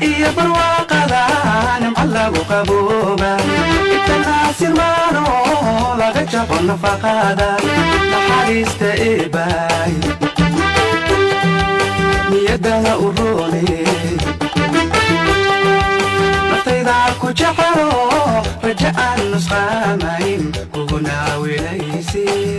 نقائي برواقضا نمعلق قبوبا التناسي المانو لغجب النفقادا لحاليست إيباي نيدها أروني نفتيدا كجحرو رجاء النسخامين وقنا وليسي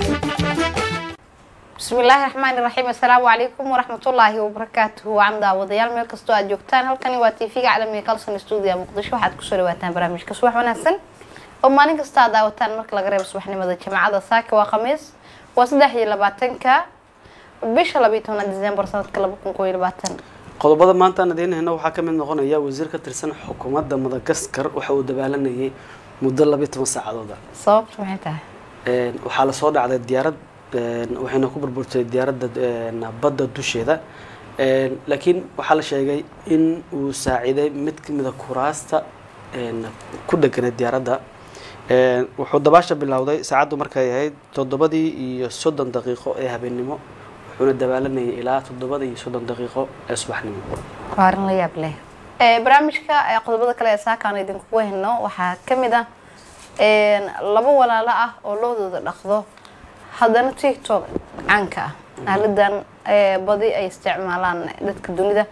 بسم الله الرحمن الرحيم. السلام عليكم ورحمة الله وبركاته. وعمدا وضيال ميل كستو أجوكتان هالكني واتيفيق عالمي كالسن استوديو مقدشو waxaad ku soo dhawaataan barnaamijka subax wanaagsan oo maalin kasta daawataan marka laga reebo subaxnimada Jimcada saaka waa Khamiis waa 23ka bisha 12 December sanadka 2020 qodobada maanta aan idinheena waxa ka mid noqonaya wasiir ka tirsan xukuumadda Madagascar waxa uu dabaalanayay muddo 12 saacadood sababtu maxay tahay waxa la soo dhacday diyaarad waxayna ku burburtay diyaaradda badda dusheeda laakiin waxa la sheegay in uu saaciday mid kamid ah kuraasta ku dhagan diyaaradda wuxuu dabaasha bilowday saacadu markay ahayd 7:30 daqiiqo ee habeenimo wuxuuna dabaalanayay ilaa 7:30 daqiiqo ee subaxnimo qaaran la yaab leh barnaamijka qodobada kale ee saakaan idinku wehno waxa kamid ah laba walaalo ah oo loodooda dhaqdo haddana TikTok canka aaladan badi ay isticmaalaan dadka dunida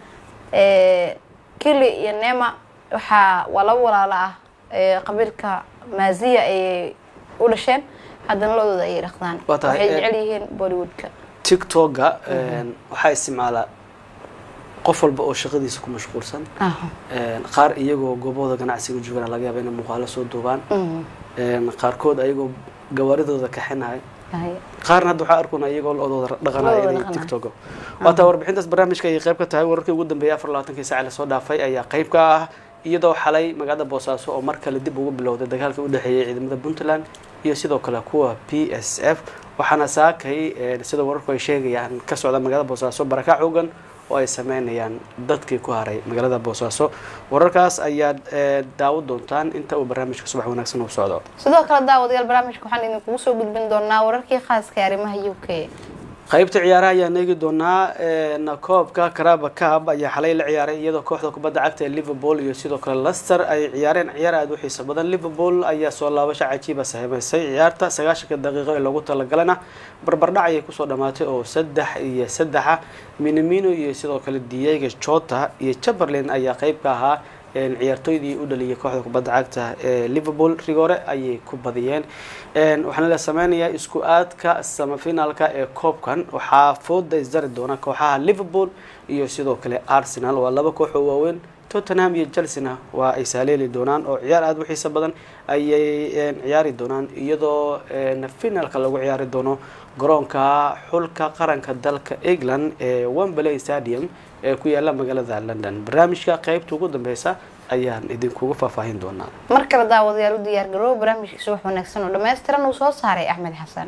kili iyo neema waxa wala walaala ah qabiilka maaziya ay u dhasheen haddana loodooda ay dhaqdaan waxay jecel yihiin Bollywoodka TikTok-ga waxa isticmaala qof walba oo shaqadiisa ku mashquulsan qaar iyagoo goobooda ganacsiga joogan laga yaabo inay muuqaalo soo duubaan qaarkood ayagoo gawaaridooda ka xinaay qaarna hadda waxa arkuna iyagoo loodooda dhaqanaya TikTok waata warbixintaas barnaamijka ay qayb ka tahay wararkii ugu dambeeyay 24 saac la soo dhaafay ayaa qayb ka ah iyadoo xalay magaalada Boosaaso oo mar kale dib ugu bilowday dagaalka u dhaxeeyay ciidamada Puntland iyo sidoo kale kuwa PSF waxaana saakay sida wararku ay sheegayaan ka socda magaalada Boosaaso baraka xoogan oo ay sameynayaan dadkii ku haray magaalada Boosaaso wararkaas ayaa daawad doontaan inta uu barnaamijka subax wanaagsan u socdo sidoo kale daawadayaal barnaamijka waxaan idinku soo gudbin doonaa wararkii khaaska ah arrimaha UK qaybta ciyaaraha ayaa neegi doonaa koobka Carabao Cup ayaa xalay la ciyaaray iyadoo kooxda kubadda cagta ee Liverpool iyo sidoo kale Leicester ay ciyaareen ciyaar aad u xiiso badan Liverpool ayaa soo laabasho cajiib ah sameysay ciyaarta 90 daqiiqo ee lagu talagalana barbardhac ay ku soo dhamaatay oo 3-3 Minamino iyo sidoo kale Diego Jota iyo Chamberlain ayaa qayb ka ahaa ciyaartoydii u dhaliyay kooxda kubadda cagta ee Liverpool rigore ayay ku badiyeen waxaana la sameeyay isku aadka semifinalka ee koobkan waxa fooda isdari doona kooxaha Liverpool iyo sidoo kale Arsenal waa laba koox oo waaweyn Tottenham iyo Chelsea waa ay saaleeli doonaan oo ciyaar aad u xiiso badan ayay ciyaari doonaan iyadoo finalka lagu ciyaari doono garoonka xulka qaranka dalka England ee Wembley Stadium ee ku yaala magaalada London barnaamijka qaybta ugu dambaysa ayaan idinku faahfaahin doonaa markale daawadayaal u diyaar garow barnaamijka subax wanaagsan oo dhameystiran uu soo saaray Axmed Xasan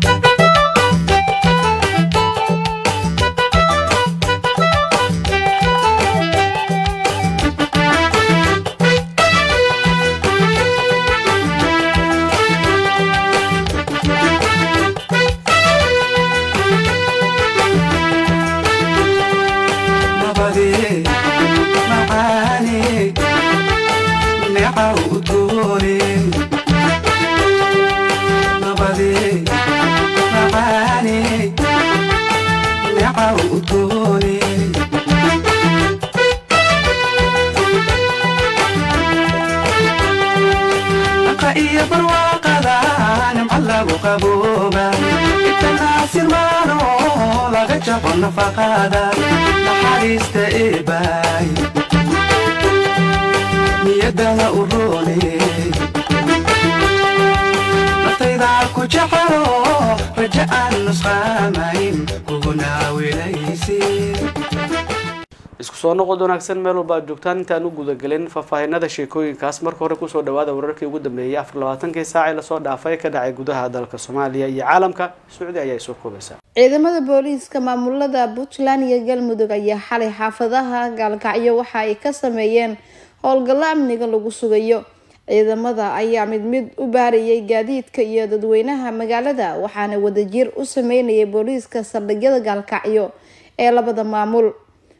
نقائي برواقضا نمعلق قبوبا التناسي المانو لغجب النفقادا لحاليست إيباي نيدها أروني نفتيدا كجحرو رجاء النسخامين وقنا وليسي isku soo noqod wanaagsan meel walba joogtaan inta aanu guda galin faahfaahinada sheekooyinkaas marka hore ku soo dhawaada wararkii ugu dambeeyay 24 saac la soo dhaafay ka dhacay gudaha dalka Soomaaliya iyo caalamka Sucdi ayaa soo koobaysa ciidamada booliiska maamulada Puntland iyo Galmudug ayaa xalay xaafadaha Gaalkacyo waxa ay ka sameeyeen howlgalo amniga lagu sugayo ciidamada ayaa mid u baariyay gaadiidka iyo dadweynaha magaalada waxaana wadajir u sameeyay booliiska saldhigyada Gaalkacyo ee labada maamul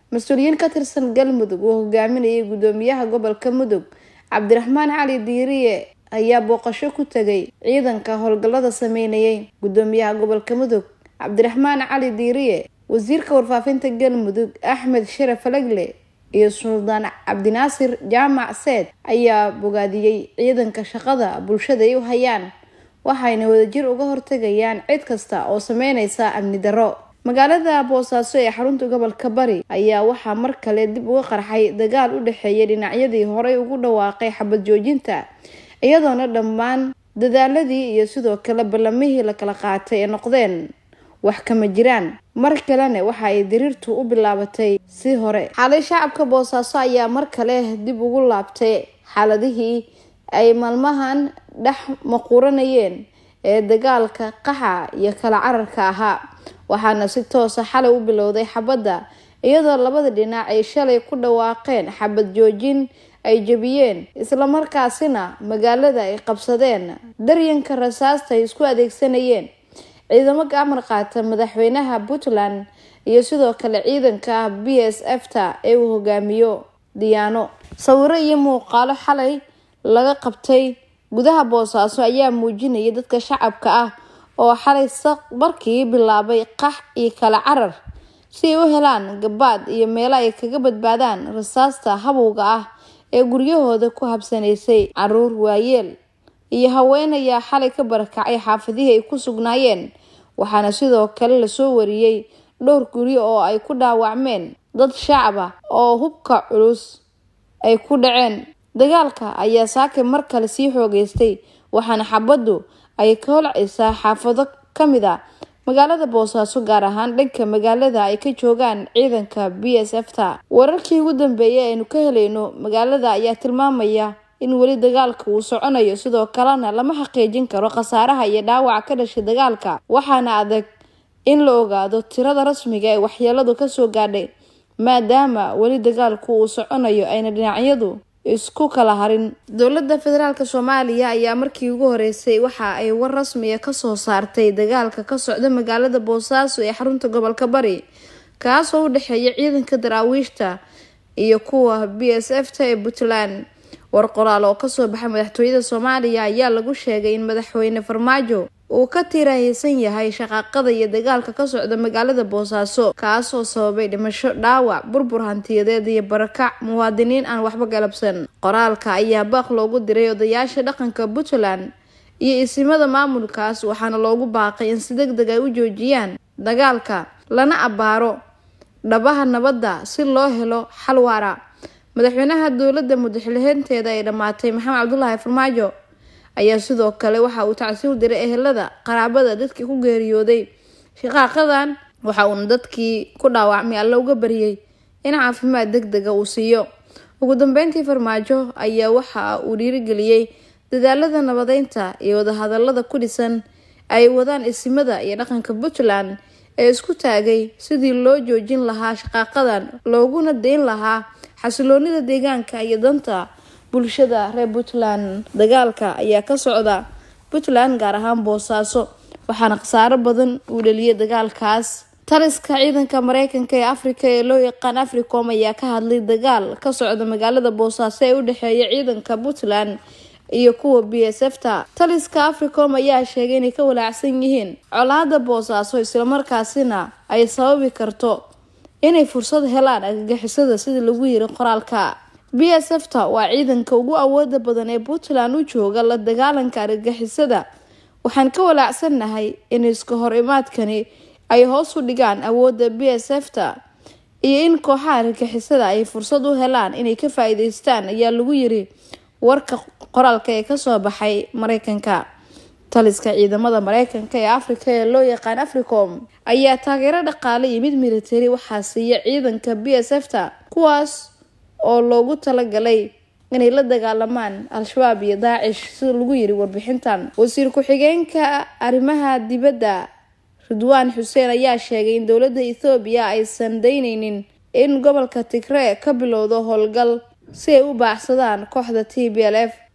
mas-uuliyiin ka tirsan galmudug oo hogaaminayay gudoomiyaha gobolka mudug cabdiraxmaan cali diiriye ayaa booqasho ku tagay ciidanka howlgallada sameynayay. gudoomiyaha gobolka mudug cabdiraxmaan cali diiriye, wasiirka warfaafinta galmudug Axmed falagle iyo suldaan cabdinaasir jaamac seed ayaa bogaadiyay ciidanka shaqada bulshada ay u hayaan, waxayna wadajir uga hortagayaan cid kasta oo sameynaysa amni darro. magaalada Boosaaso ee xarunta gobolka Bari ayaa waxaa mar kale dib uga qarxay dagaal u dhaxeeya dhinacyadii horey ugu dhawaaqay xabad joojinta, iyadoona dhammaan dadaaladii iyo sidoo kale ballamihii la kala qaatay ee noqdeen wax kama jiraan. mar kalena waxa ay diriirtu u bilaabatay si hore. xalay shacabka Boosaaso ayaa mar kale dib ugu laabtay xaaladihii ay maalmahan dhex maquuranayeen ee dagaalka qaxa iyo kala cararka ahaa, waxaana si toos ah xalay u bilowday xabadda, iyadoo labada dhinac ay shalay ku dhawaaqeen xabad joojin ay jabiyeen, isla markaasina magaalada ay qabsadeen daryanka rasaasta ay isku adeegsanayeen. ciidamo gaamar qaata madaxweynaha Puntland iyo sidoo kale ciidanka BSF-ta ee uu hogaamiyo Diyaano. sawiro iyo muuqaalo xalay laga qabtay gudaha Boosaaso ayaa muujinaya dadka shacabka ah oo xalay markii bilaabay qax iyo kala carar si ay u helaan gabaad iyo meel ay kaga badbaadaan rasaasta habowga ah ee guryahooda ku habsanaysay. caruur, waayeel iyo haween ayaa xalay ka barakacay xaafadihii ay ku sugnaayeen, waxaana sidoo kale la soo wariyay dhowr guri oo ay ku dhaawacmeen dad shacab ah oo hubka culus ay ku dhaceen. dagaalka ayaa saakay mar kale sii xoogeystay, waxaana xabaddu ay ka holcaysaa xaafado kamid ah magaalada Boosaaso, gaar ahaan dhanka magaalada ay ka joogaan ciidanka BSF-ta. wararkii ugu dambeeyay aynu ka helayno magaalada ayaa tilmaamaya in weli dagaalka uu soconayo, sidoo kalena lama xaqiijin karo khasaaraha iyo dhaawaca ka dhashay dagaalka, waxaana adag in la ogaado tirada rasmiga ee waxyeeladu ka soo gaadhay maadaama weli dagaalku uu soconayo ayna dhinacyadu isku kala harin. dowladda federaalka Soomaaliya ayaa markii ugu horeysay waxa ay war rasmi ah ka soo saartay dagaalka ka socda magaalada Boosaaso ee xarunta gobolka Bari, kaas oo u dhaxeeya ciidanka daraawiishta iyo kuwa BSF-ta ee Puntland. war qoraal oo ka soo baxay madaxtooyada Soomaaliya ayaa lagu sheegay in madaxweyne Farmaajo uu ka tirahaysan yahay shaqaaqada iyo dagaalka ka socda magaalada Boosaaso, kaas oo sababay dhimasho, dhaawac, burbur hantiyadeed iyo barakac muwaadiniin aan waxba galabsan. qoraalka ayaa baaq loogu diray odayaasha dhaqanka Puntland iyo isimada maamulkaas, waxaana loogu baaqay in si degdeg ah u joojiyaan dagaalka lana abaaro dhabaha nabadda si loo helo xal waara. madaxweynaha dowladda madaxweynaheeda ay dhamaatay Maxamed Cabdullaahi Farmaajo ayaa sidoo kale waxa uu tacsiir diray ehelada qaraabada dadkii ku geeriyooday shaqaaqadan, waxa uu dadkii ku dhaawacmay alla uga bariyay in caafimaad degdeg ah uu siiyo. ugu dambeyntii Farmaajo ayaa waxa uu dhiirigeliyay dadaalada nabadeynta iyo wada hadallada ku dhisan ay wadaan isimada iyo dhaqanka Puntland ee isku taagay sidii loo joojin lahaa shaqaaqadan, looguna deyn lahaa xasiloonida deegaanka iyo danta bulshada reer Puntland. dagaalka ayaa ka socda Puntland gaar ahaan Boosaaso, waxaana khasaaro badan uu dhaliyay dagaalkaas. taliska ciidanka Mareykanka ee Afrika ee loo yaqaan Africom ayaa ka hadlay dagaal ka socda magaalada Boosaaso ee u dhaxeeya ciidanka Puntland iyo kuwa BSF-ta. taliska Africom ayaa sheegay inay ka walaacsan yihiin colaadda Boosaaso, isla markaasina ay sababi karto inay fursad helaan argagixisada sida lagu yiri qoraalka. BSF-ta waa ciidanka ugu awooda badan ee Puntland u jooga la dagaalanka argagixisada, waxaan ka walaacsanahay in iska hor imaadkani ay hoos u dhigaan awoodda BSF-ta iyo in kooxaha argagixisada ay fursad u helaan inay ka faa'iideystaan, ayaa lagu yiri warka qoraalka ee ka soo baxay Mareykanka. taliska ciidamada Mareykanka ee Afrika ee loo yaqaan Africom ayaa taageero dhaqaale iyo mid military waxaa siiya ciidanka BSF-ta, kuwaas oo loogu talagalay inay la dagaalamaan Al-Shabaab iyo Daacish sida lagu yiri warbixintan. wasiir ku-xigeenka arrimaha dibadda Ridwaan Xuseen ayaa sheegay in dowladda Ethiopia aysan daynaynin in gobolka Tigray ka bilowdo howlgal si ay u baacsadaan kooxda TPLF.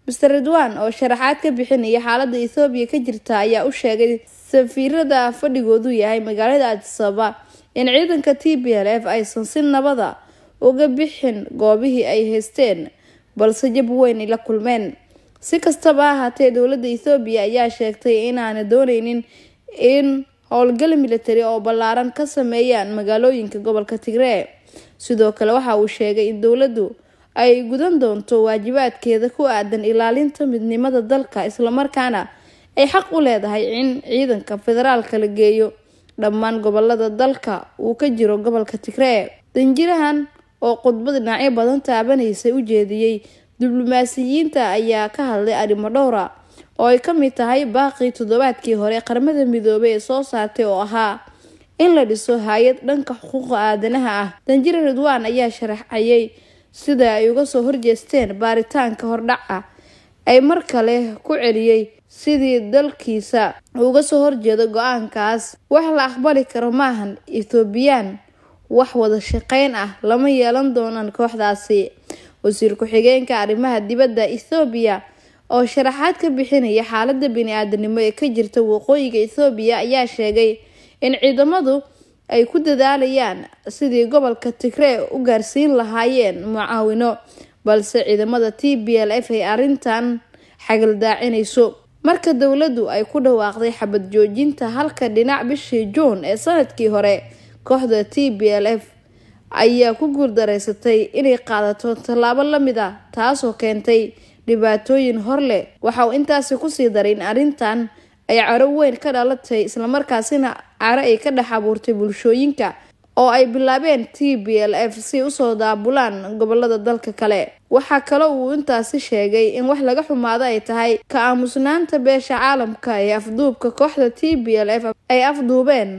Mr. Ridwan oo sharaxaad ka bixinaya xaaladda Ethiopia ka jirta ayaa u sheegay safiirada fadhigoodu yahay magaalada Addis Ababa in ciidanka TPLF aysan si nabada uga bixin goobihii ay haysteen balse jab weyn la kulmeen. Si kastaba ha ahaatee dowladda Ethiopia ayaa sheegtay in aanay dooneynin in howlgal military oo ballaaran ka sameeyaan magaalooyinka gobolka Tigray. Sidoo kale waxa uu sheegay in dowladdu ay gudan doonto waajibaadkeeda ku aadan ilaalinta midnimada dalka isla markaana ay xaq u leedahay in ciidanka federaalka la geeyo dhammaan gobolada dalka uu ka jiro gobolka Tigray. Danjirahan oo khudbad dhinacyo badan taabanaysa u jeediyay diblomaasiyiinta ayaa ka hadlay arrimo dhowr ah oo ay ka mid tahay baaqii toddobaadkii hore qaramada midoobay ee soo saartay oo ahaa in la dhiso hay'ad dhanka xuquuqda aadanaha ah. Danjire Ridwan ayaa sharaxayay sida ay uga soo horjeesteen baaritaanka hordhaca ay mar kale ku celiyay sidii dalkiisa uga soo horjeedo go'aankaas. Wax la aqbali karo maahan, Ethiopian wax wada shaqeyn ah lama yeelan doonaan kooxdaasi. Wasiir ku-xigeenka arrimaha dibadda Ethiopia oo sharaxaad ka bixinaya xaaladda bini'aadanimo ee ka jirta waqooyiga Ethiopia ayaa sheegay in ciidamadu ay ku dadaalayaan sidii gobolka Tigray u gaarsiin lahaayeen mucaawino balse ciidamada TPLF ay arintan xagaldaacinayso. Marka dowladdu ay ku dhawaaqday xabad joojinta halka dhinac bishii June ee sanadkii hore, kooxda TPLF ayaa ku guuldareysatay inay qaadato tallaabo la mid ah taasoo keentay dhibaatooyin hor leh. Waxa uu intaasi ku sii daray in arintan ay caro weyn ka dhalatay isla markaasina caro ay ka dhex abuurtay bulshooyinka oo ay bilaabeen TPLF si u soo daabulaan gobolada dalka kale. Waxa kale uu intaasi sheegay in wax laga xumaado ay tahay ka aamusnaanta beesha caalamka ee afduubka kooxda TPLF ay afduubeen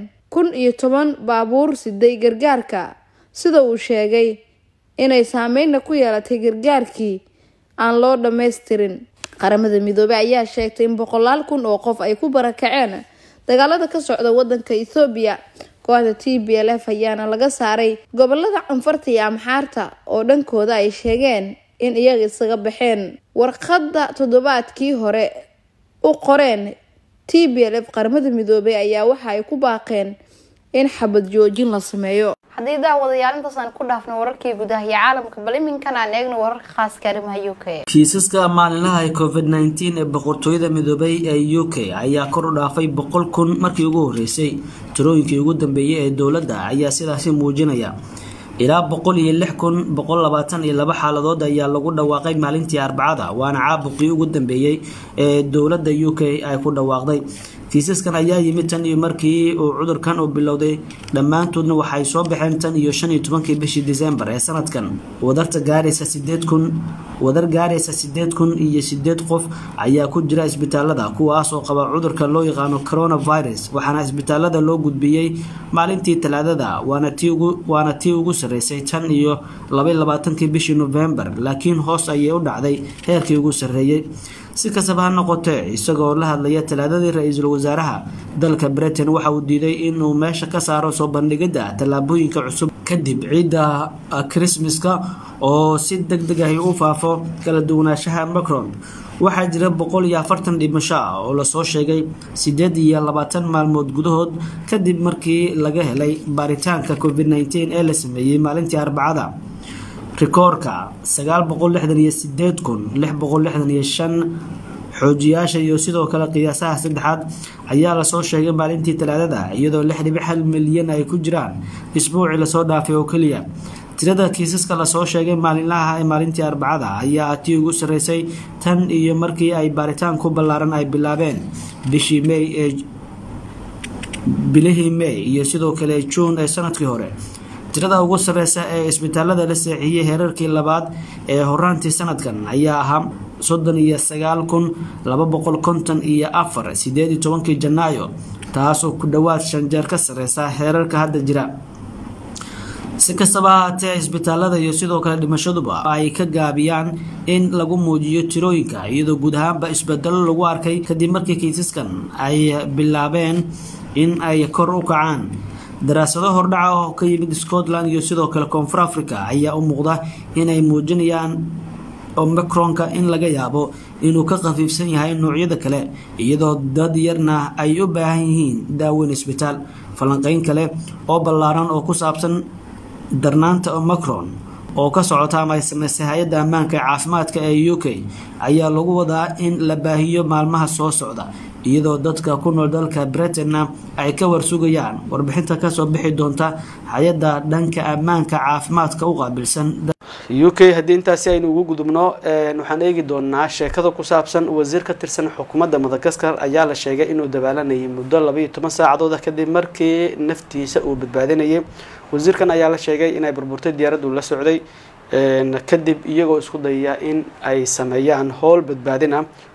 10 baabuur siday gargaarka, sida uu sheegay inay saameyn ku yeelatay gargaarkii aan loo dhameystirin. Qaramada midoobay ayaa sheegtay in 100,000 oo qof ay ku barakaceen dagaalada ka socda wadanka Ethiopia. Kooxda TPLF ayaana laga saaray gobolada Canfarta iyo Amxaarta oo dhankooda ay sheegeen in iyaga isaga baxeen. Warqadda toddobaadkii hore u qoreen TPLF qaramada midoobay ayaa waxa ay ku baaqeen in xabad joojin la sameeyo. haddii daawadayaal intaasaan ku dhaafno wararkii gudaha iyo caalamka bal iminkana aan eegno wararka khaaska arrimaha UK. kiisaska maalinlaha ee COVID-19 ee boqortooyada midoobay ee UK ayaa kor u dhaafay 100,000 markii ugu horeysay. tirooyinkii ugu dambeeyay ee dawladda ayaa sidaas muujinaya ilaa 106,122 xaaladood ayaa lagu dhawaaqay maalintii Arbacada, waana caabuqii ugu dambeeyay ee dawladda UK ay ku dhawaaqday. kiisaskan ayaa yimid tan iyo markii uu cudurkan u bilowday, dhammaantoodna waxay soo baxeen tan iyo 15 bishii December ee sanadkan. wadar gaaraysa 8,008 qof ayaa ku jira isbitaalada kuwaas oo qaba cudurka loo yaqaan coronavirus, waxaana isbitaalada loo gudbiyay maalintii Talaadada, waana tii ugu sareysay tan iyo 22 bishii November, laakiin hoos ayay u dhacday heerkii ugu sareeyay. si kastaba ha noqotee, isagoo la hadlaya Talaadadii ra'iisul wasaaraha dalka Britain waxa uu diiday inuu meesha ka saaro soo bandhigida tallaabooyinka cusub kadib ciida Christmaska oo si degdeg ah u faafo kala duwanaanshaha Macron. waxaa jira 140 dhimasho oo la soo sheegay 28 maalmood gudahood kadib markii laga helay baaritaanka COVID-19 ee la sameeyay maalintii Arbacada. rikoorka 968,665 xoojiyaasha iyo sidoo kale qiyaasaha saddexaad ayaa la soo sheegay maalintii Talaadada, iyadoo 6.1 milyan ay ku jiraan isbuucii la soo dhaafay oo kaliya. tirada kiisaska la soo sheegay maalinlaha ee maalintii Arbacada ayaa tii ugu sareysay tan iyo markii ay baaritaan ku ballaaran ay bilaabeen bilihii May iyo sidoo kale June ee sanadkii hore. tirada ugu sareysa ee isbitaalada la seexiyay heerarkii labaad ee horaantii sanadkan ayaa ahaa 39,254 18 Janaayo, taasoo ku dhawaad 5 jeer ka sareysa heerarka hadda jira. si kastaba ha ahaatee, isbitaalada iyo sidoo kale dhimashaduba ay ka gaabiyaan in lagu muujiyo tirooyinka, iyadoo guud ahaanba isbedelo lagu arkay kadib markii kiisaskan ay bilaabeen in ay kor u kacaan. daraasado hordhaca oo ka yimid Scotland iyo sidoo kale Koonfur Afrika ayaa u muuqda inay muujinayaan omicronka in laga yaabo inuu ka khafiifsan yahay noocyada kale iyadoo dad yarna ay u baahan yihiin daaweyn isbitaal. falanqeyn kale oo ballaaran oo ku saabsan darnaanta omicron oo ka socota ama ay samaysay hay-adda ammaanka caafimaadka ee UK ayaa lagu wadaa in la baahiyo maalmaha soo socda iyadoo dadka ku nool dalka Britain ay ka warsugayaan warbixinta ka soo bixi doonta hay-adda dhanka ammaanka caafimaadka u qaabilsan UK. haddii intaasi aynu ugu gudubno waxaan eegi doonaa sheekada ku saabsan wasiir ka tirsan xukuumadda Madagascar ayaa la sheegay inuu dabaalanayay muddo 12 saacadood kadib markii naftiisa uu badbaadinayay. wasiirkan ayaa la sheegay inay burburtay diyaaraddu la socday kadib iyagoo isku dayaya in ay sameeyaan howl badbaadina.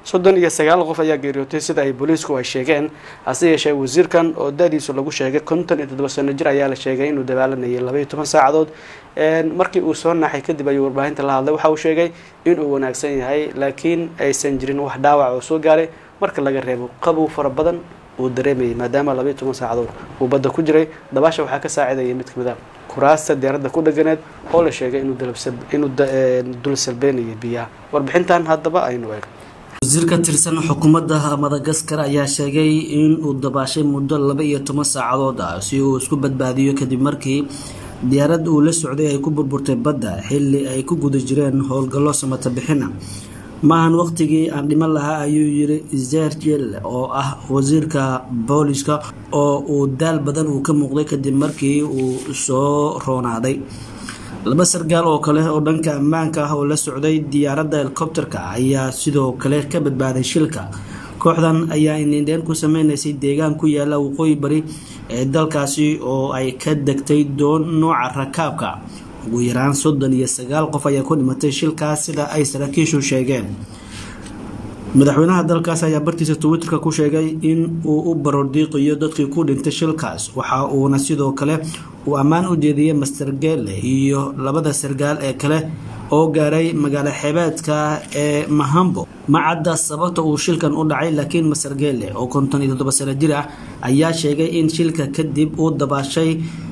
39 qof ayaa geeriyootay sida ay booliisku ay sheegeen. hase yeeshee wasiirkan oo da'diisu lagu sheegay 57 sano jir ayaa la sheegay inuu dabaalanayay 12 saacadood. markii uu soo naxay kadib ayuu warbaahinta la hadlay. waxa uu sheegay inuu wanaagsan yahay laakiin aysan jirin wax dhaawac oo soo gaaray marka laga reebo qabow fara badan uu dareemayay maadaama 12 saacadood uu badda ku jiray. dabaasha waxaa ka saacidayay mid kamid ah kuraasta diyaaradda ku dhaganeed oo la sheegay inuu dul salbeenayay biyaha. warbixintan haddaba aynu eegno. wasiir ka tirsan xukuumadda Madagascar ayaa sheegay in uu dabaashay muddo 12 saacadood si uu isku badbaadiyo kadib markii diyaarad uu la socday ay ku burburtay badda xilli ay ku guda jireen howlgallo samata bixina. maahan waqtigii aan dhiman lahaa ayuu yiri Xaaji oo ah wasiirka booliska oo uu daal badan uu ka muuqday kadib markii uu soo roonaaday. laba sargaal oo kale oo dhanka ammaanka ah oo la socday diyaaradda helicopterka ayaa sidoo kale ka badbaaday shilka. kooxdan ayaa indhindheen ku sameynaysay deegaan ku yaala waqooyi bari ee dalkaasi oo ay ka degtay doon nooca rakaabka. ugu yaraan 39 qof ayaa ku dhimatay shilkaas sida ay saraakiishu sheegeen. madaxweynaha dalkaas ayaa bartiisa Twitterka ku sheegay in uu u baroordiiqayo dadkii ku dhintay shilkaas. waxa uuna sidoo kale uu ammaan u jeediyay Mr. Gele iyo labada sargaal ee kale oo gaaray magaalo xeebeedka ee Mahambo. ma cadda sababta uu shilkan u dhacay laakiin Mr. Gele oo 57 sano jir ah ayaa sheegay in shilka kadib uu dabaashay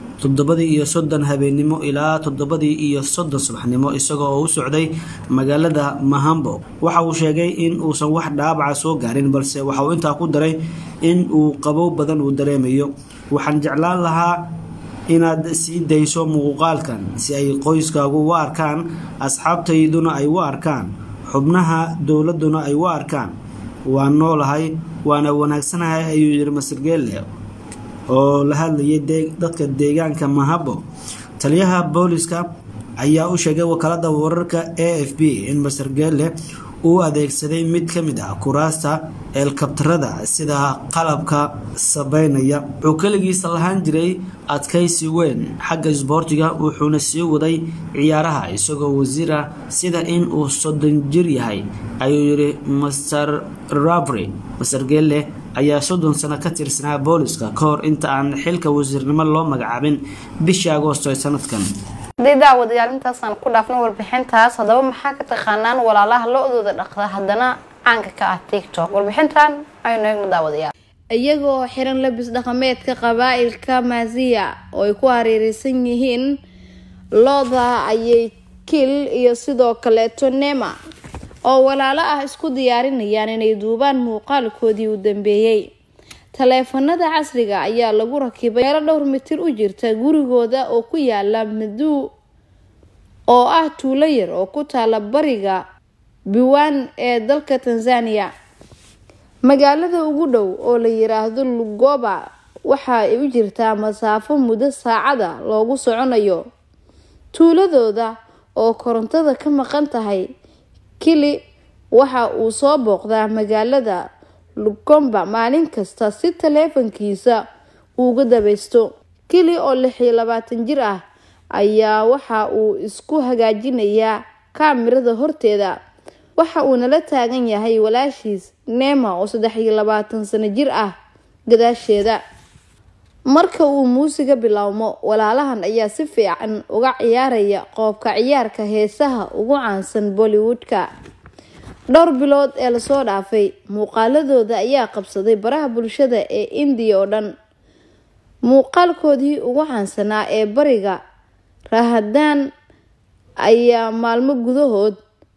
7:30 habeenimo ilaa 7:30 subaxnimo isagoo u socday magaalada Mahambo. waxa uu sheegay in uusan wax dhaawac soo gaarin balse waxa uu intaa ku daray in uu qabow badan uu dareemayo. waxaan jeclaan lahaa inaad sii dayso muuqaalkan si ay qoyskaagu u arkaan, asxaabtayduna ay u arkaan, xubnaha dowladuna ay u arkaan. waan noolahay waana wanaagsanahay ayuu yiri Mr. Gele oo la hadlayay dadka deegaanka Mahambo. taliyaha booliska ayaa u sheegay wakaalada wararka AFP in Mr. Gele uu adeegsaday mid kamid ah kuraasta helicopterada sida qalabka sabaynaya. wuxuu kaligiisa lahaan jiray adkaysi weyn xagga isboortiga wuxuuna sii waday ciyaaraha isagoo wasiira sida in uu 30 jir yahay ayuu yiri Mr. Ravri. Mr. Gele ayaa 30 sano ka tirsanaa booliska kahor inta aan xilka wasiirnimo loo magacaabin bishii Agoosto ee sanadkan. daawadayaal intaasaan ku dhaafno warbixintaas. haddaba maxaa ka taqaanaan walaalaha lo'dooda dhaqda haddana caanka ka ah TikTok? warbixintan aynu eegno daawadayaal. iyagoo xiran labis dhaqameedka qabaa'ilka Maasiya oo ay ku hareeraysan yihiin looda ayay Kil iyo sidoo kale Tonema oo walaalo ah isku diyaarinayaan inay duubaan muuqaalkoodii u dambeeyay. taleefanada casriga ayaa lagu rakibay meel dhowr mitir u jirta gurigooda oo ku yaala Maduu oo ah tuulo yar oo ku taala bariga Biwan ee dalka Tanzania. magaalada ugu dhow oo la yiraahdo Lugoba waxa ay u jirtaa masaafo muddo saacada loogu soconayo. tuuladooda oo korontada ka maqan tahay, Kili waxa uu soo booqdaa magaalada Lukomba maalin kasta si taleefankiisa uga dabaysto. Kili oo 26 jir ah ayaa waxa uu isku hagaajinayaa kaamirada horteeda. waxa uu nala taagan yahay walaashiis Neema oo 23 sano jir ah gadaasheeda. marka uu muusiga bilaawmo, walaalahan ayaa si fiican uga ciyaaraya qoobka ciyaarka heesaha ugu caansan Bollywoodka. dhowr bilood ee la soo dhaafay, muuqaaladooda ayaa qabsaday baraha bulshada ee India oo dhan. muuqaalkoodii ugu caansanaa ee bariga Rahadan ayaa maalmo gudahood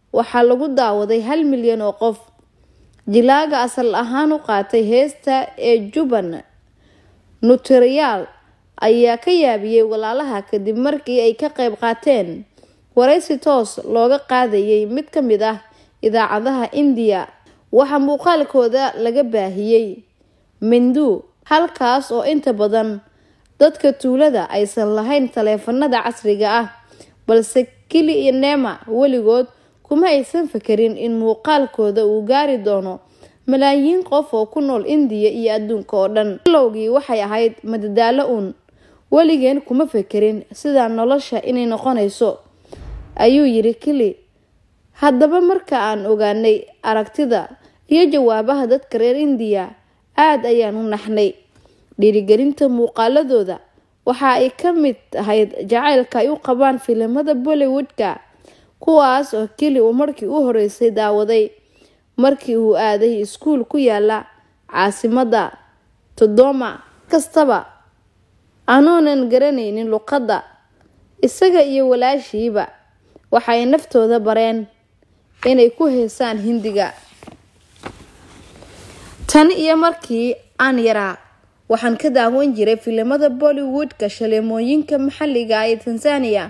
waxaa lagu daawaday 1 milyan oo qof. Jilaaga asal ahaan u qaatay heesta ee Juban Nutrial ayaa ka yaabiyay walaalaha kadib markii ay ka qayb qaateen wareysi toos looga qaadayay mid ka mid ah idaacadaha India. Waxa muuqaalkooda laga baahiyay Mindu, halkaas oo inta badan dadka tuulada aysan lahayn taleefanada casriga ah, balse Kili iyo Neema weligood kuma aysan fakirin in muuqaalkooda uu gaari doono malaayiin qof oo ku nool India iyo adduunka oo dhan. Lowgii waxay ahayd madadaalo waligeen kuma fakirin sida nolosha inay noqonayso, ayuu yiri Kili. Haddaba marka aan ogaanay aragtida iyo jawaabaha dadka reer India, aad ayaan u naxnay. Dhiirigelinta muuqaaladooda waxa ay ka mid ahayd jacaylka ay u qabaan filimada Bollywoodka, kuwaas oo Kili uu markii u horeysay daawaday markii uu aaday iskuul ku yaala caasimada Dodoma. Kastaba aanoonan garanaynin luqadda, isaga iyo walaashiiba waxay naftooda bareen inay ku heesaan Hindiga. Tan iyo markii aan yaraa waxaan ka daawan jiray filimada Bollywoodka shaleemooyinka maxalliga ah ee Tanzania.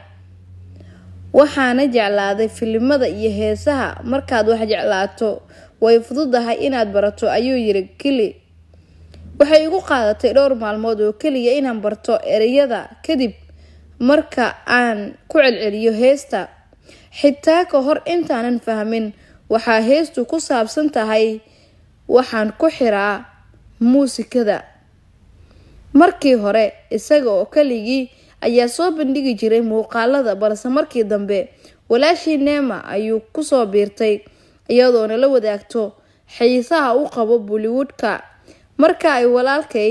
Waxaana jeclaaday filimada iyo heesaha. Markaad wax jeclaato way fududahay inaad barato, ayuu yiri Kili. Waxay igu qaadatay dhowr maalmood oo kaliya inaan barto ereyada kadib marka aan ku celceliyo heesta, xitaa ka hor intaanan fahmin waxa heestu ku saabsan tahay. Waxaan ku xiraa muusikada. Markii hore isaga oo kaligii ayaa soo bandhigi jiray muuqaalada, balse markii dambe walaashii Neema ayuu ku soo biirtay iyadoona la wadaagto xiisaha uu qabo Bollywoodka. Marka ay walaalkay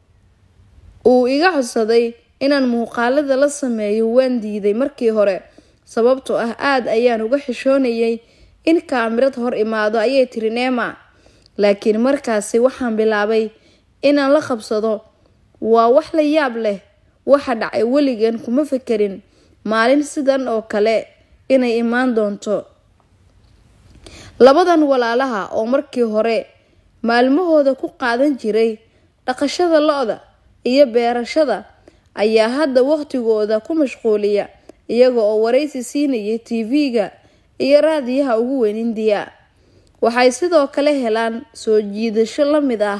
uu iga codsaday inaan muuqaalada la sameeyo, waan diiday markii hore sababtoo ah aad ayaan uga xishoonayay in kaamirad hor imaado, ayay tiri Neema. Laakiin markaasi waxaan bilaabay inaan la qabsado. Waa wax la yaab leh waxa dhacay. Weligan kuma fakirin maalin sidan oo kale inay imaan doonto. Labadan walaalaha oo markii hore maalmahooda ku qaadan jiray dhaqashada lo'da iyo beerashada ayaa hadda waqtigooda ku mashquuliya iyaga oo wareysi siinaya TV-ga iyo raadiyaha ugu weyn India. Waxay sidoo kale helaan soo jiidasho la mid ah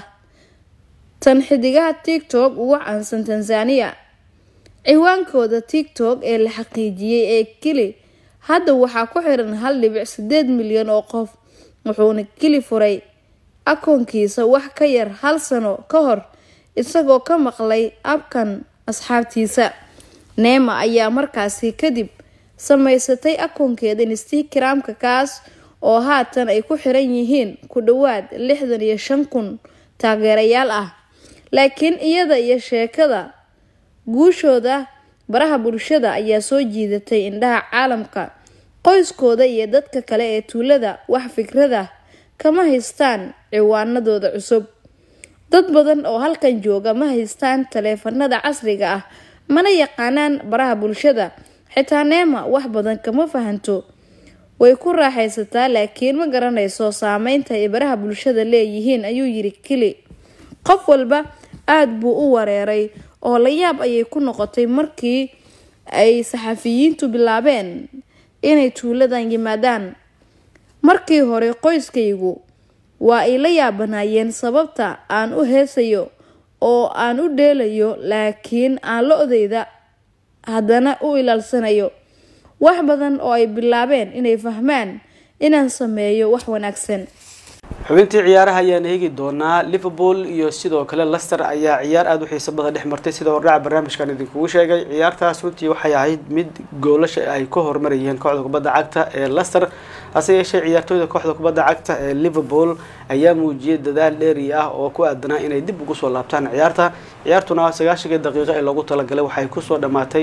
tan xidigaha TikTok ugu caansan Tanzania. Ciwaankooda TikTok ee la xaqiijiyay ee Kili hadda waxaa ku xiran 1.8 milyan oo qof, wuxuuna Kili furay akoonkiisa wax ka yar 1 sano ka hor isagoo ka maqlay abkan asxaabtiisa. Neema ayaa markaasi kadib samaysatay akoonkeeda Instagram-ka, kaas oo haatan ay ku xiran yihiin ku dhawaad 65,000 taageerayaal ah. Laakiin iyada iyo sheekada guushooda baraha bulshada ayaa soo jiidatay indhaha caalamka. Qoyskooda iyo dadka kale ee tuulada wax fikrada kama haystaan ciwaanadooda cusub. Dad badan oo halkan jooga ma haystaan taleefanada casriga ah, mana yaqaanaan baraha bulshada. Xitaa Neema wax badan kama fahanto. Way ku raaxaysataa laakiin ma garanayso saameynta ay baraha bulshada leeyihiin, ayuu yiri Kili. Qof walba aad buu u wareeray oo la yaab ayay ku noqotay markii ay saxafiyiintu bilaabeen inay tuuladan yimaadaan. Markii hore qoyskaygu waa ay la yaabanayeen sababta aan u heesayo oo aan u dheelayo, laakiin aan lo'dayda haddana u ilaalsanayo. Wax badan oo ay bilaabeen inay fahmaan inaan sameeyo wax wanaagsan. xubintii ciyaaraha ayaan eegi doonaa. Liverpool iyo sidoo kale Leicester ayaa ciyaar aad u xiiso badan dhex martay sida hordhaca barnaamijkan idinkugu sheegay. ciyaartaas runtii waxay ahayd mid goolasha ay ka hormarayeen kooxda kubadda cagta ee Leicester, hase yeeshee ciyaartooyda kooxda kubadda cagta ee Liverpool ayaa muujiyay dadaal dheeri ah oo ku aadanaa inay dib ugu soo laabtaan ciyaartuna 90 daqiiqo ee loogu talagalay waxay ku soo dhamaatay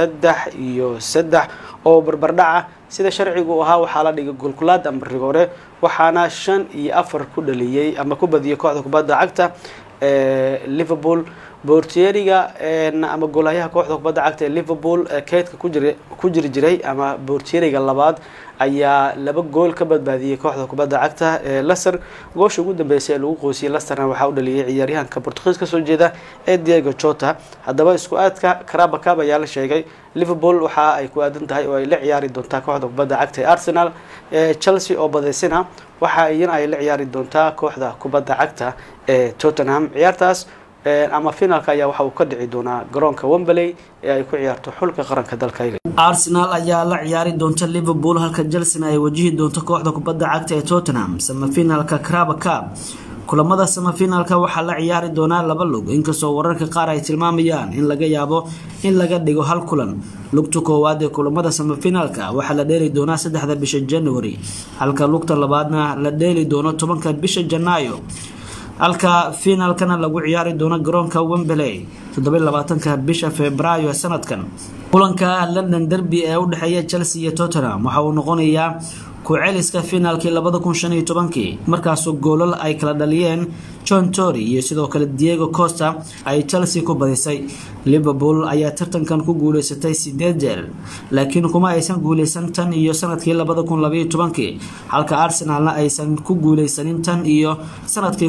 3-3 oo barbardhac sida sharcigu ahaa. waxaa la dhigay goolkulaad ama rigoore, waxaana 5-4 ku dhaliyay ama ku badiyay kooxda kubadda cagta ee Liverpool. boortieriga ama goolayaha kooxda kubadda cagta ee Liverpool keedka ku jiray ama boortieriga labaad ayaa laba gool ka badbaadiyay kooxda kubadda cagta ee Leicester goosha ugu dambeysay lagu qoosiyay Leicester waxa uu dhaliyay ciyaaryahanka Portugiis ka soo jeeda ee Diego Jota hadaba isku aadka Carabao Cup ayaa la sheegay Liverpool waxa ay ku aadan tahay oo ay la ciyaari doontaa kooxda kubadda cagta ee Arsenal Chelsea oo badeysana waxa ay la ciyaari doontaa kooxda kubadda cagta ee Tottenham ciyaartaas ama finalka ayaa waxa uu ka dhici doonaa garoonka Wembley ee ay ku ciyaarto xulka qaranka dalka Arsenal ayaa la ciyaari doonta Liverpool halka Chelsea ay wajihi doonto kooxda kubadda cagta ee Tottenham semifinalka Carabao Cup kulamada semifinalka waxa la ciyaari doonaa laba lug inkastoo wararka qaar ay tilmaamayaan in laga yaabo in laga dhigo hal kulan lugta koowaad ee kulamada semifinalka waxa la dheeli doonaa 3 bisha January halka lugta labaadna la dheeli doono 10 bisha Janaayo halka finalkana lagu ciyaari doono garoonka Wembley 27 bisha Febraayo sanadkan kulanka London Derby ee u dhaxeeya Chelsea iyo Tottenham waxa uu noqonayaa ku celiska finalkii 2015 markaas oo goolal ay kala dhaliyeen John Terry iyo sidoo kale Diego Costa ay Chelsea ku badisay Liverpool ayaa tartankan ku guuleysatay 8 jeer laakiin kuma aysan guuleysan tan iyo sanadkii 2012 halka Arsenalna aysan ku guuleysanin tan iyo sanadkii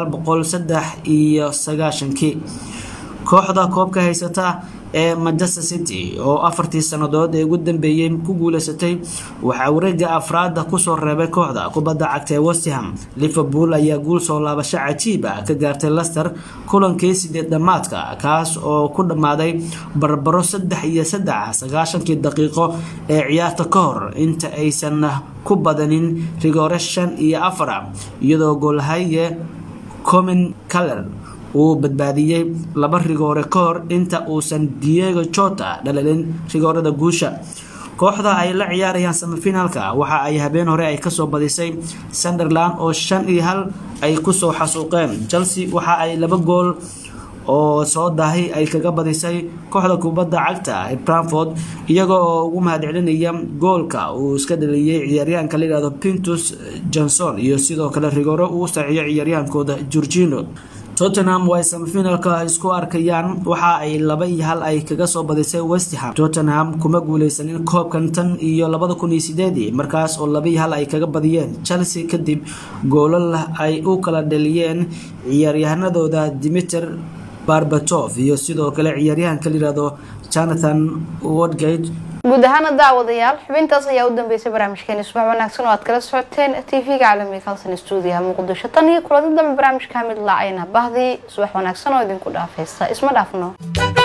1993 kooxda koobka haysata ee Manchester City oo 4 sanadood ee ugu dambeeyay ku guuleysatay waxa wareegga afraad ku soo reebay kooxda kubadda cagta ee West Ham Liverpool ayaa guul soo laabasho cajiib ah ka gaartay Leicester kulankii 8 dhamaadka kaas oo ku dhamaaday barbaro 3-3 daqiiqo ee ciyaarta ka hor inta aysan ku badanin rigore 5-4 iyadoo goolhaye Comin Keller uu badbaadiyay laba rigoore ka hor inta uusan Diego Jota dhalin rigoorada guusha kooxda ay la ciyaarayaan semifinalka waxa ay habeen hore ay ka soo badisay Sunderland oo 5-1 ay ku soo xasuuqeen Chelsea waxa ay laba gool oo soo daahay ay kaga badisay kooxda kubadda cagta ee Brentford iyaga oo ugu mahadcelinaya goolka uu iska dhaliyay ciyaaryahanka la yiraahdo Pintus Johnson iyo sidoo kale rigoore uu saaciyay ciyaaryahankooda Jorginho Tottenham way semifinalka isku arkayaan waxa ay 2-1 ay kaga soo badisay West Ham Tottenham kuma guuleysanin koobkan tan iyo 2008 markaas oo 2-1 ay kaga badiyeen Chelsea kadib goolal ay u kala dhaliyeen ciyaaryahanadooda Dimitri Berbatov iyo sidoo kale ciyaaryahanka la yiraahdo Jonathan Woodgate guud ahaan daawadayaal xubintaas ayaa u dambeysay barnaamijkeena subax wanaagsan oo aad kala socoteen TV-ga caalamiga Kalsan Studio Muqdisho tan iyo kulanada barnaamijka mid la ayna bahdi subax wanaagsan oo idinku dhaafaysa isma dhaafno